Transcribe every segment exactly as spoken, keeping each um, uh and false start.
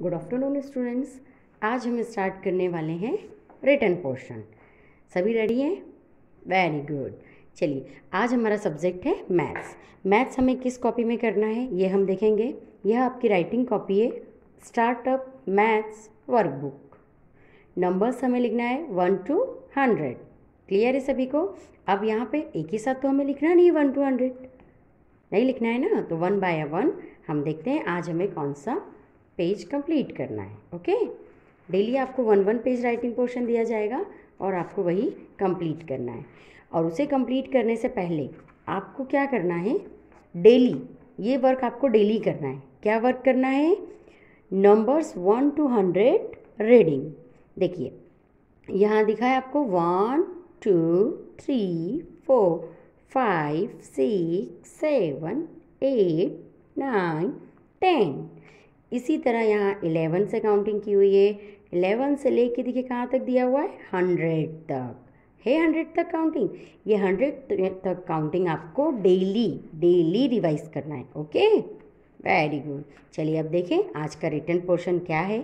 Good afternoon students. आज हम start करने वाले हैं रिटन पोर्शन। सभी रेडी हैं? Very good. चलिए, आज हमारा सब्जेक्ट है मैथ्स। मैथ्स हमें किस कॉपी में करना है ये हम देखेंगे। यह आपकी राइटिंग कॉपी है, स्टार्टअप मैथ्स वर्कबुक। नंबर्स हमें लिखना है वन टू हंड्रेड। क्लियर है सभी को? अब यहाँ पे एक ही साथ तो हमें लिखना नहीं है वन टू हंड्रेड, नहीं लिखना है ना, तो वन बाय वन हम देखते हैं आज हमें कौन सा पेज कंप्लीट करना है। ओके, डेली आपको one one page writing portion दिया जाएगा और आपको वही कंप्लीट करना है। और उसे कंप्लीट करने से पहले आपको क्या करना है, डेली ये वर्क आपको डेली करना है। क्या वर्क करना है? Numbers one two hundred reading. देखिए यहाँ दिखा है आपको one two three four five six seven eight nine ten. इसी तरह यहाँ इलेवन से काउंटिंग की हुई है। इलेवन से लेके देखिए कहाँ तक दिया हुआ है, हंड्रेड तक है। हंड्रेड तक काउंटिंग, ये हंड्रेड तक काउंटिंग आपको डेली डेली रिवाइज करना है। Okay, very good. चलिए अब देखें आज का रिटन पोर्शन क्या है।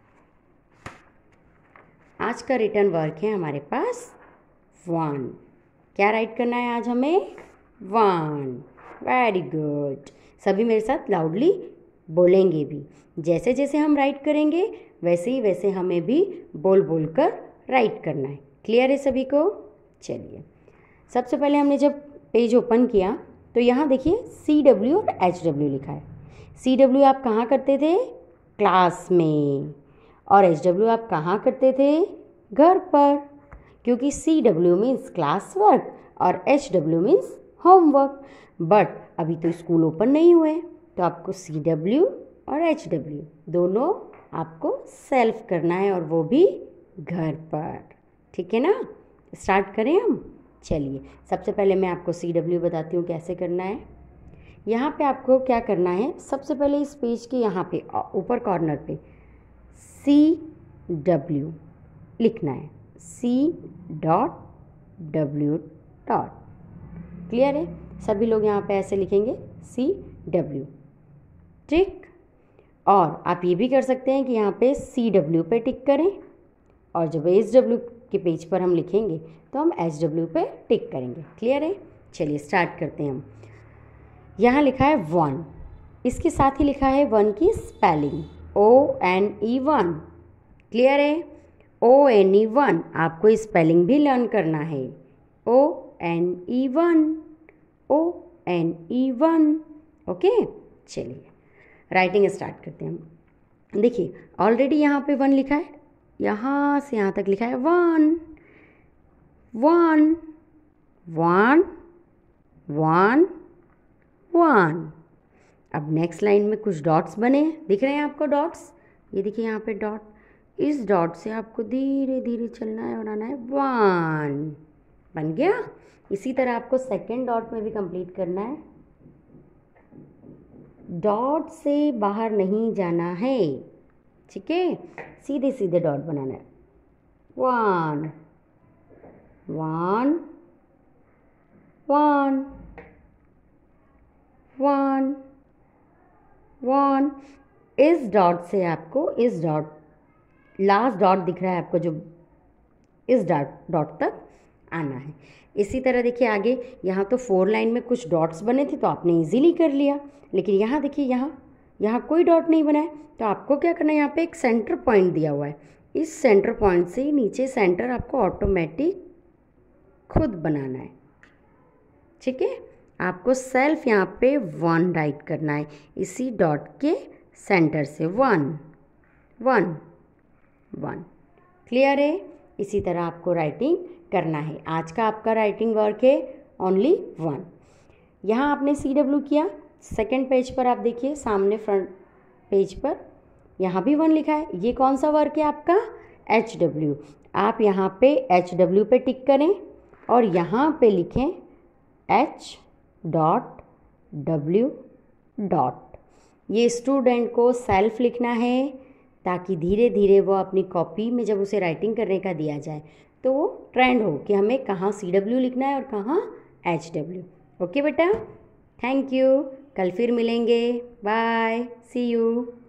आज का रिटन वर्क है हमारे पास वन। क्या राइट करना है आज हमें? वन। Very good. सभी मेरे साथ लाउडली बोलेंगे भी। जैसे जैसे हम राइट करेंगे वैसे ही वैसे हमें भी बोल बोल कर राइट करना है। क्लियर है सभी को? चलिए, सबसे पहले हमने जब पेज ओपन किया तो यहाँ देखिए सी डब्ल्यू और एच डब्ल्यू लिखा है। सी डब्ल्यू आप कहाँ करते थे? क्लास में। और एच डब्ल्यू आप कहाँ करते थे? घर पर, क्योंकि C W means class work और H W means homework. But अभी तो स्कूल ओपन नहीं हुए, तो आपको सी डब्ल्यू और एच डब्ल्यू दोनों आपको सेल्फ करना है, और वो भी घर पर। ठीक है ना? स्टार्ट करें हम। चलिए, सबसे पहले मैं आपको सी डब्ल्यू बताती हूँ कैसे करना है। यहाँ पे आपको क्या करना है, सबसे पहले इस पेज के यहाँ पे ऊपर कॉर्नर पे सी डब्ल्यू लिखना है। C dot W dot. Clear है? सभी लोग यहाँ पे ऐसे लिखेंगे सी डब्ल्यू। ठीक। और आप ये भी कर सकते हैं कि यहाँ पे सी डब्ल्यू पे टिक करें, और जब एच डब्ल्यू के पेज पर हम लिखेंगे तो हम एच डब्ल्यू पे टिक करेंगे। क्लियर है? चलिए स्टार्ट करते हैं हम। यहाँ लिखा है वन, इसके साथ ही लिखा है वन की spelling O N E one. Clear है? ओ एन ई वन आपको स्पेलिंग भी लर्न करना है। O N E one, O N E one. Okay, चलिए राइटिंग स्टार्ट करते हैं हम। देखिए ऑलरेडी यहाँ पे वन लिखा है, यहाँ से यहाँ तक लिखा है one one one one one. अब नेक्स्ट लाइन में कुछ डॉट्स बने हैं, दिख रहे हैं आपको डॉट्स? ये देखिए यहाँ पे डॉट, इस डॉट से आपको धीरे धीरे चलना है और आना है वन। बन गया? इसी तरह आपको सेकेंड डॉट में भी कंप्लीट करना है। डॉट से बाहर नहीं जाना है, ठीक है? सीधे सीधे डॉट बनाना है। One one one one one. इस डॉट से आपको, इस डॉट लास्ट डॉट दिख रहा है आपको जो, इस डॉट डॉट तक आना है। इसी तरह देखिए आगे, यहाँ तो फोर लाइन में कुछ डॉट्स बने थे तो आपने इजीली कर लिया, लेकिन यहाँ देखिए यहाँ यहाँ कोई डॉट नहीं बना है, तो आपको क्या करना है, यहाँ पे एक सेंटर पॉइंट दिया हुआ है। इस सेंटर पॉइंट से नीचे सेंटर आपको ऑटोमेटिक खुद बनाना है। ठीक है? आपको सेल्फ यहाँ पे वन राइट करना है, इसी डॉट के सेंटर से वन वन वन। क्लियर है? इसी तरह आपको राइटिंग करना है। आज का आपका राइटिंग वर्क है ओनली वन। यहाँ आपने सी डब्ल्यू किया, सेकेंड पेज पर आप देखिए सामने फ्रंट पेज पर यहाँ भी वन लिखा है। ये कौन सा वर्क है आपका? H W. आप यहाँ पे एच डब्ल्यू पे टिक करें और यहाँ पे लिखें एच डॉट डब्ल्यू डॉट। ये स्टूडेंट को सेल्फ लिखना है, ताकि धीरे धीरे वो अपनी कॉपी में जब उसे राइटिंग करने का दिया जाए तो वो ट्रेंड हो कि हमें कहाँ सी डब्ल्यू लिखना है और कहाँ एच डब्ल्यू। ओके बेटा, थैंक यू। कल फिर मिलेंगे। Bye, see you.